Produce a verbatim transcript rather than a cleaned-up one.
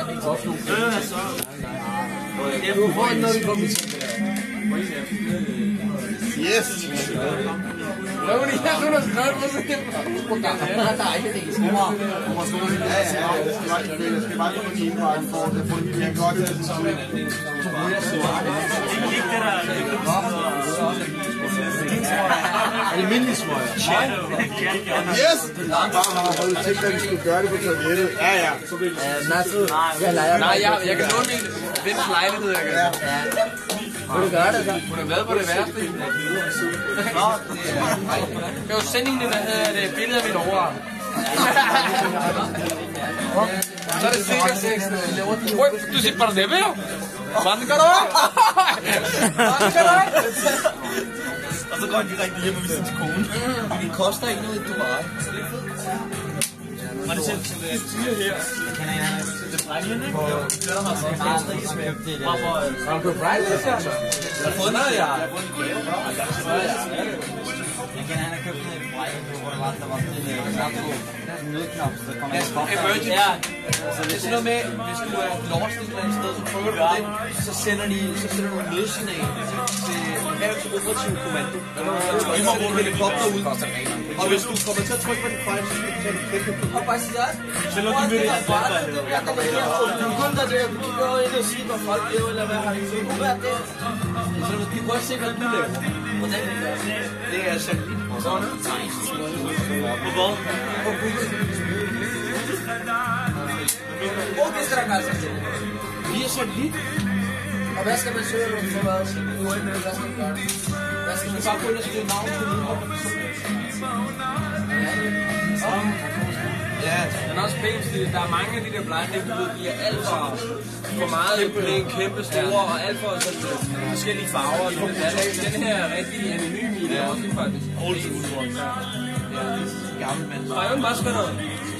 Du får noget, vi kommer til. Yes! Hvad var det her, du har skrevet på sig? Der er ikke det, I skal have. Ja, ja, jeg skal bare komme til indvejen for at få det mere godt. Almindelig smøger. Yes! Bare har du tænkt, at vi skulle gøre det på toilettet. Ja, ja. Nej, jeg kan låne min vens lejlighed, jeg kan. Ja. Vil du gøre det så? Vil du hvad på det værste? Kan du sende hende et billede af min overarm? Så er det sikkert sex. Du siger bare det, jo? Hvordan gør du? Hvordan gør du? Og så går han direkte hjem og viser til konen. Det koster ikke noget i Dubai. Og det selv til det tyre her. Det er brændende, ikke? Det er der har sådan meget rigtig smag. Har du købt brændende, så? Jeg har fået noget, jeg har fået en gave. Jeg kender, han har købt noget brændende, hvor der var sådan en nødknap, så kommer jeg i Emergency. Ja, det er sådan noget med, hvis du er lost et eller andet sted, så prøver du det, så sender de så sender du en nødsignal til havets operative kommando. De må bruge en helikopter ud. Og hvis du kommer til at trykke på den fejl, så kan du kæmpe på. Og bare sige, selv om du vil det, jeg kommer til at få den. Du kun der der, du går ind og siger, hvor folk lever, eller hvad har de så kunne være det. Så de prøver at se, hvad du laver. Hvordan det gør. Det er satellit. Sådan. På hvad? På Google. Hvor det skal der gøre sig? Via satellit. Og hvad skal man søge for hvad? Hvad skal man gøre? Hvad skal man bare gå ind og skrive navn på den? Ja, den er også pænt, fordi der er mange af de der blinde, de er alt for, for meget pænt, kæmpe store, og alt for forskellige farver. Den her er rigtig anonym i det også, faktisk. Old school. Ja, det er gammel mand. Og jeg er jo meget spændende.